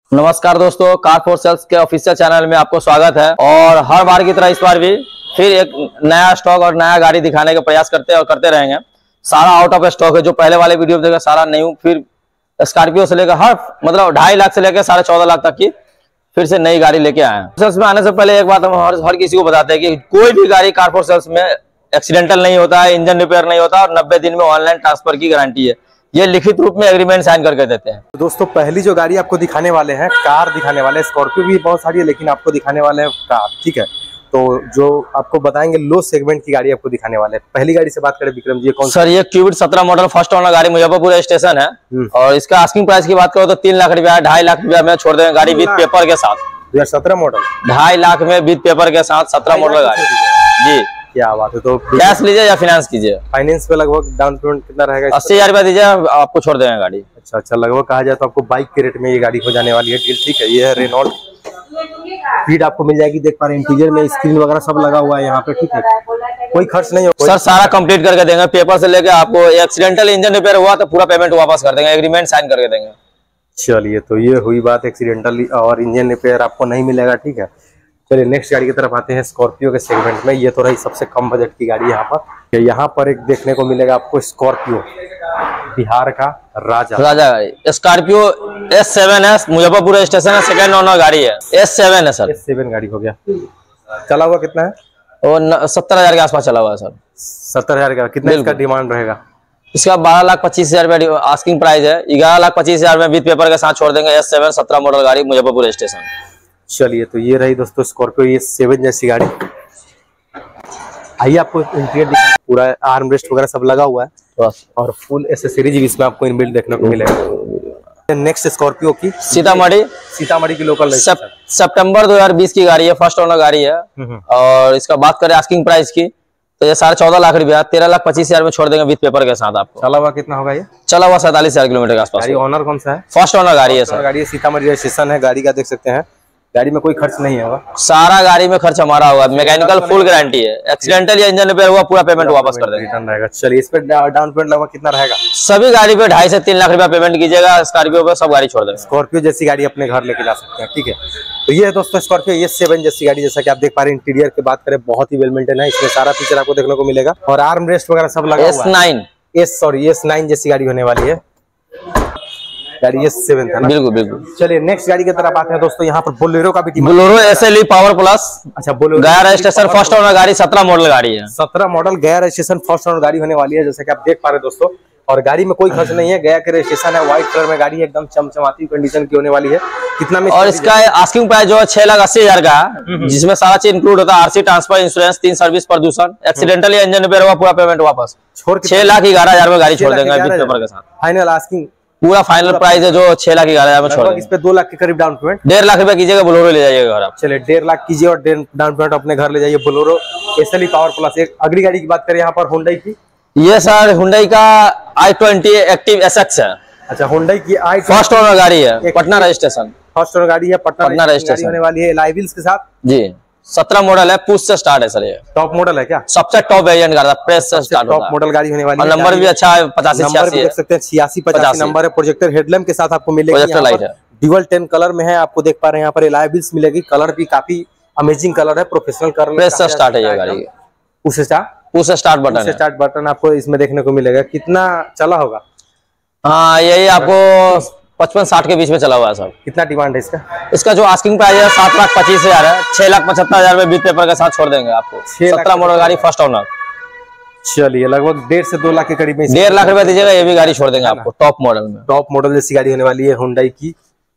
नमस्कार दोस्तों, car for sales के ऑफिशियल चैनल में आपको स्वागत है। और हर बार की तरह इस बार भी फिर एक नया स्टॉक और नया गाड़ी दिखाने का प्रयास करते हैं और करते रहेंगे। सारा आउट ऑफ स्टॉक है। जो पहले वाले वीडियो में देखा सारा न्यू, फिर स्कॉर्पियो से लेकर हर मतलब 2.5 लाख से लेकर 14.5 लाख तक की फिर से नई गाड़ी लेके आए हैं। सेल्स में आने से पहले एक बात हम हर किसी को बताते हैं कि कोई भी गाड़ी कार फॉर सेल्स में एक्सीडेंटल नहीं होता है, इंजन रिपेयर नहीं होता और 90 दिन में ऑनलाइन ट्रांसफर की गारंटी है। ये लिखित रूप में एग्रीमेंट साइन करके देते हैं। दोस्तों पहली जो गाड़ी आपको दिखाने वाले हैं, कार दिखाने वाले हैं। स्कॉर्पियो भी बहुत सारी है लेकिन आपको दिखाने वाले हैं कार, ठीक है। तो जो आपको बताएंगे लो सेगमेंट की गाड़ी आपको दिखाने वाले हैं। पहली गाड़ी से बात करें विक्रम जी, कौन सर? ये क्यूबिट 17 मॉडल फर्स्ट ओनर गाड़ी मुजफ्फरपुर स्टेशन है और इसका आस्किंग प्राइस की बात करो तो 3 लाख रुपया, 2.5 लाख रुपया में छोड़ देंगे गाड़ी विद पेपर के साथ। 2017 मॉडल 2.5 लाख में विद पेपर के साथ 17 मॉडल गाड़ी जी। क्या बात है। तो कैश लीजिए या फाइनेंस कीजिए। फाइनेंस पे लगभग डाउन पेमेंट कितना रहेगा? 80,000 रुपया दीजिए, आपको छोड़ देंगे गाड़ी। अच्छा, लगभग कहा जाए तो आपको बाइक के रेट में ये गाड़ी हो जाने वाली है डील, ठीक है। ये है रेनॉल्ट, सीट आपको मिल जाएगी, देख पा रहे हैं इंटीरियर में स्क्रीन वगैरह सब लगा हुआ है यहाँ पे, ठीक है। कोई खर्च नहीं हो सर, सारा कंप्लीट करके देंगे। पेपर से लेके आपको एक्सीडेंटल इंजन रिपेयर हुआ तो पूरा पेमेंट वापस कर देंगे, एग्रीमेंट साइन करके देंगे। चलिए, तो ये हुई बात एक्सीडेंटल और इंजन रिपेयर आपको नहीं मिलेगा, ठीक है। चलिए नेक्स्ट गाड़ी की तरफ आते हैं। स्कॉर्पियो के सेगमेंट में ये तो रही सबसे कम बजट की गाड़ी यहाँ पर एक देखने को मिलेगा आपको स्कॉर्पियो, बिहार का राजा गाड़ी स्कॉर्पियो S7 है, मुजफ्फरपुर स्टेशन है, सेकंड ओनर गाड़ी है। S7 है सर। S7 गाड़ी हो गया। चला हुआ कितना है? और 70,000 के आसपास चला हुआ है सर। 70,000 का। कितना इसका डिमांड रहेगा? इसका 12,25,000 रुपया आस्किंग प्राइस है। 11,25,000 में विद पेपर के साथ छोड़ देंगे। S7 17 मॉडल गाड़ी मुजफ्फरपुर स्टेशन। चलिए, तो ये रही दोस्तों स्कॉर्पियो S7 जैसी गाड़ी। आइए आपको इंटीरियर पूरा आर्म रेस्ट वगैरह सब लगा हुआ है और फुल एसेसरीज भी इसमें आपको इनबिल्ट देखने को मिलेगा। नेक्स्ट स्कॉर्पियो की सीतामढ़ी की लोकल सितंबर 2020 की गाड़ी है, फर्स्ट ओनर गाड़ी है। और इसका बात करें आस्किंग प्राइस की तो ये 14.5 लाख रुपया, 13,25,000 में छोड़ देंगे विद पेपर के साथ आपको। चला हुआ कितना होगा? ये चला हुआ 47,000 किलोमीटर के आसपास। ऑनर कौन सा है? फर्स्ट ओनर गाड़ी है सर। गाड़ी सीतामढ़ी रजिस्ट्रेशन है गाड़ी का, देख सकते हैं। गाड़ी में कोई खर्च नहीं होगा, सारा गाड़ी में खर्च हमारा होगा। मैकेनिकल फुल गारंटी है। एक्सीडेंटल या इंजन रिपेयर हुआ पूरा पेमेंट वापस कर देंगे। चलिए, इस पे डाउन पेमेंट लगभग कितना रहेगा? सभी गाड़ी पे 2.5 से 3 लाख रुपया पेमेंट कीजिएगा। स्कॉर्पियो पे सब गाड़ी छोड़ देंगे। स्कॉर्पियो जैसी गाड़ी अपने घर लेके जा सकते हैं, ठीक है। तो ये है दोस्तों स्कॉर्पियो S7 जैसी गाड़ी। जैसा कि आप देख पा रहे हैं इंटीरियर की बात करें बहुत ही वेल मेंटेन है। इसमें सारा फीचर आपको देखने को मिलेगा और आर्म रेस्ट वगैरह सब लगा हुआ है। S9 जैसी गाड़ी होने वाली है गाड़ी। S7 था ना? बिल्कुल बिल्कुल। चलिए नेक्स्ट गाड़ी की तरफ आते हैं दोस्तों। यहाँ पर बोलेरो का भी, बोलेरो SLE पावर प्लस। अच्छा, Bolero Gaya registration first owner गाड़ी, 17 मॉडल गाड़ी है। 17 मॉडल गया रजिस्ट्रेशन फर्स्ट ओनर गाड़ी होने वाली है, जैसा कि आप देख पा रहे हैं दोस्तों। और गाड़ी में कोई खर्च नहीं है, गया के रजिस्ट्रेशन है, व्हाइट कलर में गाड़ी एकदम चमचमाती कंडीशन की होने वाली है। कितना में? और इसका आस्किंग प्राइस जो है 6,80,000 का है, जिसमें सारा चीज इंक्लूड होता है। RC ट्रांसफर, इंश्योरेंस, 3 सर्विस, प्रदूषण, एक्सीडेंटल या इंजन रिपेयर हुआ पूरा पेमेंट वापस। 6,11,000 में गाड़ी छोड़ देंगे विद पेपर के साथ। फाइनल आस्किंग पूरा फाइनल प्राइस है जो 6,11,000 में छोड़ देंगे। इस पे 2 लाख के करीब डाउन पेमेंट। 1.5 लाख रुपया कीजिएगा, बोलेरो ले जाइएगा घर आप। चलिए 1.5 लाख कीजिए और डाउन पेमेंट अपने घर ले जाइए। Bolero SLE power plus. एक अगली गाड़ी की बात करें यहाँ पर हुंडई की। ये सर हुंडई का i20 एक्टिव SX है। अच्छा, हुंडई की i20 फर्स्ट ओनर गाड़ी है, पटना रजिस्ट्रेशन। फर्स्ट ओनर गाड़ी है, पटना रजिस्ट्रेशन होने वाली है, एलॉय व्हील्स के साथ जी। 17 मॉडल है, पुश से स्टार्ट है सर। ये टॉप मॉडल है क्या? सबसे टॉप वेरिएंट का प्रेस से स्टार्ट होता है। टॉप मॉडल गाड़ी होने वाली है। और नंबर भी अच्छा है, 85-86 देख सकते हैं। 86-85 नंबर है। प्रोजेक्टर हेडलैम्प के साथ आपको मिलेगी। प्रोजेक्टर लाइट है, ड्यूल 10 कलर में है। आपको देख पा रहे हैं यहाँ पर एलॉय व्हील्स मिलेगी। कलर भी काफी अमेजिंग कलर है, प्रोफेशनल कलर। प्रेस से स्टार्ट है ये गाड़ी। Push start button, start button आपको इसमें देखने को मिलेगा। कितना चला होगा? हाँ, यही आपको 55-60 के बीच में चला हुआ है सर। कितना डिमांड है इसका? इसका जो आस्किंग प्राइस है 7,25,000 है। 6,75,000 में विद पेपर के साथ छोड़ देंगे आपको। 17 मॉडल गाड़ी, फर्स्ट ओनर। चलिए, लगभग 1.5 से 2 लाख के करीब में 1.5 लाख रुपया दीजिएगा, ये भी गाड़ी छोड़ देंगे आपको टॉप मॉडल में। टॉप मॉडल जैसी गाड़ी होने वाली है हुंडई की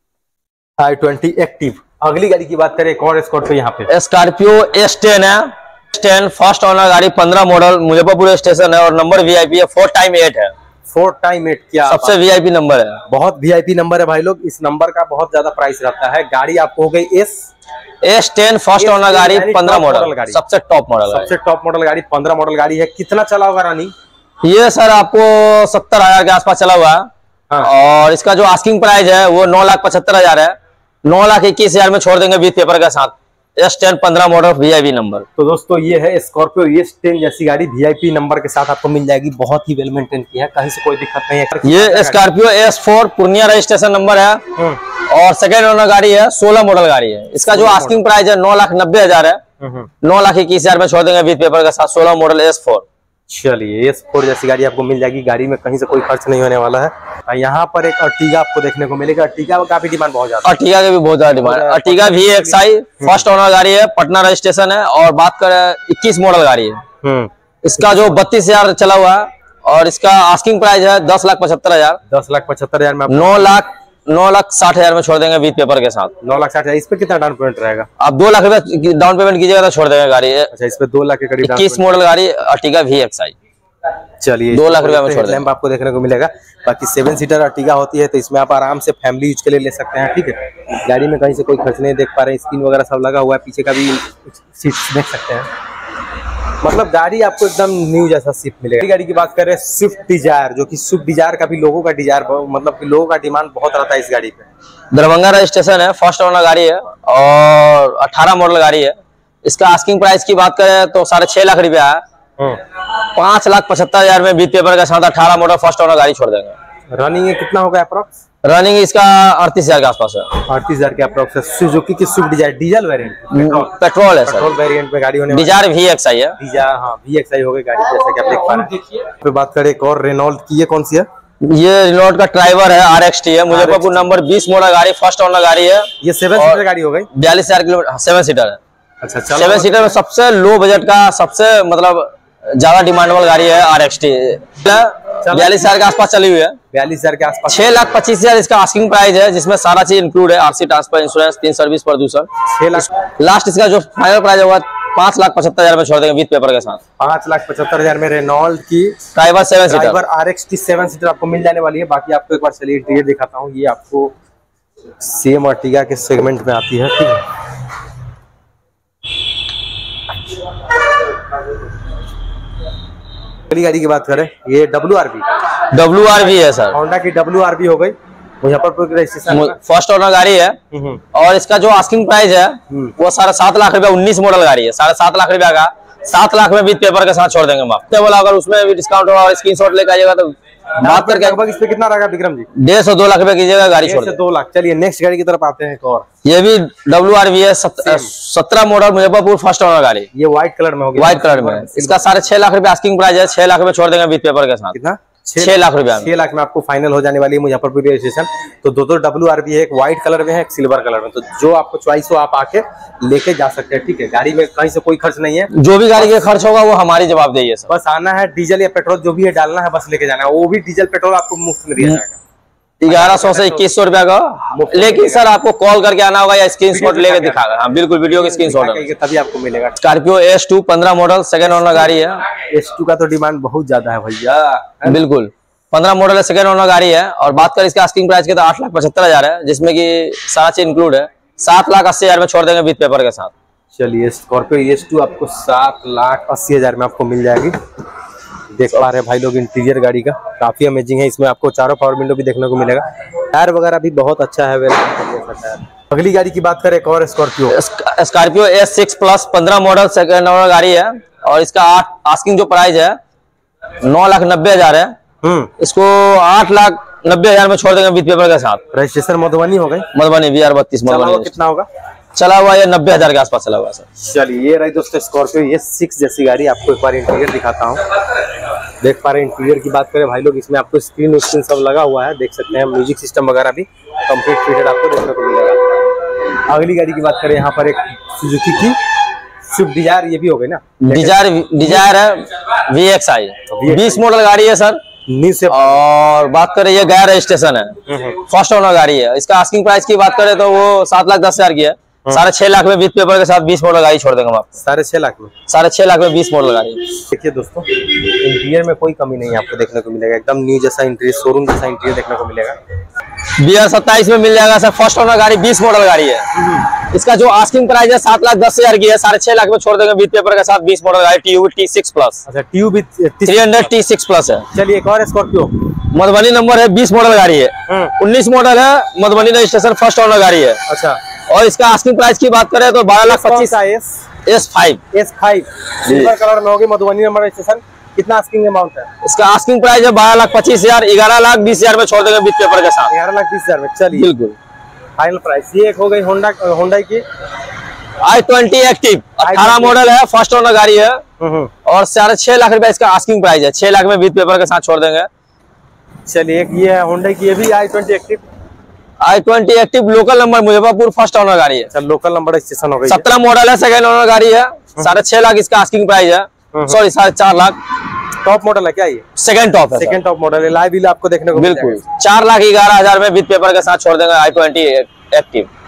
i20 एक्टिव। अगली गाड़ी की बात करें एक और स्कॉर्पियो यहाँ पे। स्कॉर्पियो S10 है। S10 फर्स्ट ओनर गाड़ी, 15 मॉडल, मुजफ्फरपुर स्टेशन है और नंबर VIP है, 4x8 है। 4x8 क्या सबसे VIP नंबर है। बहुत VIP नंबर है भाई लोग। इस नंबर का बहुत ज्यादा प्राइस रहता है। गाड़ी आपको हो गई S10 फर्स्ट ओनर गाड़ी, 15 मॉडल, सबसे टॉप मॉडल गाड़ी, 15 मॉडल गाड़ी है। कितना चला होगा रानी? ये सर आपको 70,000 के आसपास चला हुआ है। हाँ। और इसका जो आस्किंग प्राइस है वो 9,75,000 है। 9,21,000 में छोड़ देंगे विद पेपर के साथ। S10 15 model VIP number. तो दोस्तों ये है स्कॉर्पियो S10 जैसी गाड़ी VIP नंबर के साथ आपको मिल जाएगी। बहुत ही वेल मेंटेन की है, कहीं से कोई दिक्कत नहीं है। ये Scorpio S4 Purnia registration number है और सेकेंड ओनर गाड़ी है, 16 मॉडल गाड़ी है। इसका जो आस्किंग प्राइस है 9,90,000 है। 9,21,000 में छोड़ देंगे विद पेपर के साथ। 16 मॉडल S4। चलिए S4 जैसी गाड़ी आपको मिल जाएगी, गाड़ी में कहीं से कोई खर्च नहीं होने वाला है। यहाँ पर एक अर्टिगा आपको देखने को मिलेगा। अर्टिगा में काफी डिमांड बहुत ज्यादा, अर्टिगा के भी बहुत ज्यादा डिमांड है। अर्टिगा VXI फर्स्ट ओनर गाड़ी है, पटना रजिस्ट्रेशन है और बात करें 21 मॉडल गाड़ी है। इसका जो 32,000 चला हुआ है और इसका आस्किंग प्राइस है 10,75,000। 10,75,000 में 9,60,000 में छोड़ देंगे विद पेपर के साथ। 9,60,000। इस पे कितना डाउन पेमेंट रहेगा? आप 2 लाख रुपए डाउन पेमेंट कीजिएगा तो छोड़ देंगे गाड़ी। अच्छा, इस पे 2 लाख के करीब 21 मॉडल गाड़ी अर्टिगा VXI। चलिए 2 लाख रुपए में छोड़ देंगे। आपको देखने को मिलेगा। बाकी 7 सीटर अर्टिगा होती है तो इसमें आप आराम से फैमिली यूज के लिए ले सकते हैं। ठीक है, गाड़ी में कहीं से कोई खर्च नहीं देख पा रहे हैं। स्क्रीन वगैरह सब लगा हुआ है, पीछे का भी सीट देख सकते हैं। मतलब गाड़ी आपको एकदम न्यू जैसा शिफ्ट मिलेगा। गाड़ी की बात करें स्विफ्ट डिजायर, जो कि स्विफ्ट डिजायर का भी लोगों का डिजायर, मतलब कि लोगों का डिमांड बहुत रहता है इस गाड़ी पे। दरभंगा रजिस्ट्रेशन है, फर्स्ट ओनर गाड़ी है और 18 मॉडल गाड़ी है। इसका आस्किंग प्राइस की बात करें तो 6.5 लाख रुपया है। 5,75,000 में विद पेपर के साथ 18 मॉडल फर्स्ट ओनर गाड़ी छोड़ देंगे। रनिंग कितना होगा अप्रोक्स? रनिंग इसका 38,000 के आसपास है। 38,000 के अप्रोक्स है। सुजुकी की Swift Dzire diesel variant, petrol है सर। पेट्रोल वेरिएंट में गाड़ी होने डिजायर VXI है। डिजायर, हाँ VXI हो गई गाड़ी, जैसा कि आप देख पा रहे हैं। फिर बात करें एक और रेनॉल्ट की, ये कौन सी है? ये रेनॉल्ट का ड्राइवर है, RXT है, मुजफ्फरपुर नंबर 20 मॉडल गाड़ी, फर्स्ट ओनर गाड़ी है। ये 7 सीटर गाड़ी हो गई। 42,000 किलोमीटर 7 सीटर है। अच्छा, 7 सीटर में सबसे लो बजट का, सबसे मतलब ज्यादा डिमांडेबल गाड़ी है RXT। 42,000 के आसपास चली हुई है। 42,000 के आसपास। 6,25,000 इसका आस्किंग प्राइस है, जिसमें सारा चीज इंक्लूड है। RC ट्रांसफर, इंश्योरेंस, 3 सर्विस, प्रदूषण। 6 लाख लास्ट इसका जो फाइनल प्राइस होगा 5,75,000 में छोड़ देंगे विद पेपर के साथ। 5,75,000 में रेनॉल्ट की Triber 7 seater, Triber RXT 7 seater आपको मिल जाने वाली है। बाकी आपको एक बार चलिए इंटीरियर दिखाता हूँ। ये आपको सेम अर्टिगा के सेगमेंट में आती है। ठीक है, गाड़ी की बात करें, ये WRV है सर। होंडा की WRV हो गई, मुजफ्फरपुर की रजिस्ट्रेशन, फर्स्ट ओनर गाड़ी है। और इसका जो आस्किंग प्राइस है वो 7.5 लाख रुपया, 19 मॉडल गाड़ी है। 7.5 लाख रुपया का 7 लाख में विद पेपर के साथ छोड़ देंगे हम। बोला अगर उसमें भी डिस्काउंट होगा और स्क्रीनशॉट लेकर आइएगा तो बात करके लगभग इस पे कितना रहेगा विक्रम जी? 1.5 से 2 लाख रुपए कीजिएगा, गाड़ी छोड़ 2 लाख। चलिए नेक्स्ट गाड़ी की तरफ आते हैं। और ये भी WRV है, 17 मॉडल, मुजफ्फरपुर, फर्स्ट ओनर गाड़ी। ये व्हाइट कलर में होगी। व्हाइट कलर में इसका 6.5 लाख रुपए आस्किंग प्राइस है। 6 लाख में छोड़ देंगे विद पेपर के साथ। कितना? 6 लाख रुपया। 6 लाख में आपको फाइनल हो जाने वाली है मुजफ्फरपुर रजिस्ट्रेशन। तो दो WRV है, एक व्हाइट कलर में है, एक सिल्वर कलर में। तो जो आपको चॉइस हो आप आके लेके जा सकते हैं। ठीक है, गाड़ी में कहीं से कोई खर्च नहीं है। जो भी गाड़ी का खर्च होगा वो हमारी जवाबदेही है। बस आना है, डीजल या पेट्रोल जो भी है डालना है, बस लेके जाना है। वो भी डीजल पेट्रोल आपको मुफ्त में दिया जाएगा। 1100 से 2100 रुपया का। लेकिन सर आपको कॉल करके आना होगा या स्क्रीनशॉट लेके दिखाएगा। हाँ बिल्कुल, वीडियो के स्क्रीनशॉट तभी आपको मिलेगा। Scorpio S2 15 model, second owner गाड़ी है। S2 का तो डिमांड बहुत ज्यादा है भैया। बिल्कुल 15 मॉडल है, सेकंड ओनर गाड़ी है। और बात करें इसका आस्किंग प्राइस के तो 8,75,000 है, जिसमें कि सारा चीज इंक्लूड है। 7,80,000 में छोड़ देंगे विद पेपर के साथ। चलिए स्कॉर्पियो S2 आपको 7,80,000 में आपको मिल जाएगी। देख पा रहे हैं भाई लोग इंटीरियर गाड़ी का काफी अमेजिंग है। इसमें आपको चारों पावर विंडो भी देखने को मिलेगा। टायर वगैरह भी बहुत अच्छा है। अगली गाड़ी की बात करें, एक और Scorpio S6 plus 15 model, second owner गाड़ी है। और इसका आस्किंग जो प्राइस है 9,90,000 है। इसको 8,90,000 में छोड़ देंगे विद पेपर के साथ। रजिस्ट्रेशन मधुबनी हो गई, मधुबनी BR 32 मधुबनी। कितना होगा चला हुआ? ये 90,000 के आसपास चला हुआ सर। चलिए ये रही दोस्तों स्कॉर्पियो S6 जैसी गाड़ी। आपको एक बार इंटीरियर दिखाता हूँ। देख पा रहे हैं इंटीरियर की बात करें भाई लोग, इसमें आपको स्क्रीन सब लगा हुआ है, देख सकते हैं। म्यूजिक सिस्टम वगैरह भी कंप्लीट फिटेड आपको देखने को मिलेगा। अगली गाड़ी की बात करें, यहाँ पर एक सुजुकी की स्विफ्ट डिजायर, ये भी हो गई ना? डिजायर है VXI 20 मॉडल गाड़ी है सर। और बात करें ये गया रजिस्ट्रेशन है, फर्स्ट ओनर गाड़ी है। इसका आस्किंग प्राइस की बात करें तो वो 7,10,000 की है। 6.5 लाख में विद पेपर के साथ 20 मॉडल गाड़ी छोड़ देंगे हम। 6.5 लाख में 6.5 लाख में 20 मॉडल गाड़ी। देखिए दोस्तों इंटीरियर में कोई कमी नहीं है, आपको देखने को मिलेगा। एकदम न्यू जैसा इंटीरियर, शोरूम जैसा इंटीरियर देखने को मिलेगा। BR 27 में मिल जाएगा सर। फर्स्ट ओनर गाड़ी 20 मॉडल गाड़ी है। इसका जो आस्किंग प्राइस है 7,10,000 की है। 6.5 लाख में छोड़ देंगे विद पेपर के साथ 20 मॉडल गाड़ी। TUV T6 plus. अच्छा TUV 300 T6 प्लस है। चलिए एक और स्कॉर्पियो, मधुबनी नंबर है, 20 मॉडल गाड़ी है। 19 मॉडल है, मधुबनी रजिस्ट्रेशन, फर्स्ट ओनर गाड़ी है। अच्छा और इसका आस्किंग प्राइस की बात करें तो 12,25,000 S5 सिल्वर कलर में होगी, मधुबनी नंबर रजिस्ट्रेशन। कितना आस्किंग अमाउंट है इसका? आस्किंग प्राइस है 12,25,000, 11,20,000 में छोड़ देंगे विद पेपर के साथ। 11,20,000 में। चलिए बिल्कुल फाइनल प्राइस। ये एक हो गई होंडा की i20 एक्टिव 18 मॉडल है, फर्स्ट ओनर गाड़ी है और 6.5 लाख रुपए इसका आस्किंग प्राइस है। 6 लाख में विद पेपर के साथ छोड़ देंगे। चलिए एक ये है होंडा की, ये भी i20 active. i20 active local number Muzaffarpur, first owner गाड़ी है। चल लोकल नंबर रजिस्ट्रेशन हो गई। 17 मॉडल है, सेकंड ओनर गाड़ी है। 6.5 लाख इसका आस्किंग प्राइस है, सॉरी 4.5 लाख। टॉप मॉडल है क्या ये? सेकंड टॉप है, सेकंड टॉप मॉडल है। लाइव व्हील आपको देखने को बिल्कुल 4,11,000 में विद पेपर के साथ छोड़ देंगे i20 एक्टिव।